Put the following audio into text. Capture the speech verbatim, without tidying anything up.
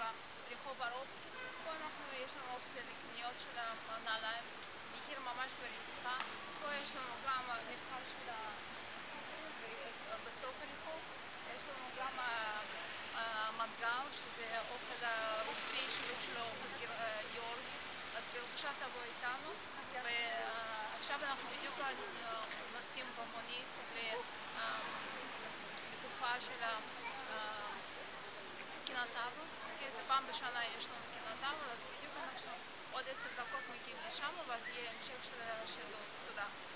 ברחוב הרובסקי. פה אנחנו, יש לנו אופציה לקניות של הנעליים, מחיר ממש ברצפה. פה יש לנו גם מבחר של הסופרים בסוף הרחוב. יש לנו גם מנגל, שזה אוכל רוסי, שיש לו אוכל גיאורגי. אז בבקשה תבוא איתנו. ועכשיו אנחנו בדיוק נוסעים במונית לתופעה של קינוטאוור. זה פעם בשנה יש לנו קינוטאוור, אז בדיוק אנחנו עוד עשר דקות מגיעים לשם, ואז יהיה המשך של השידור. תודה.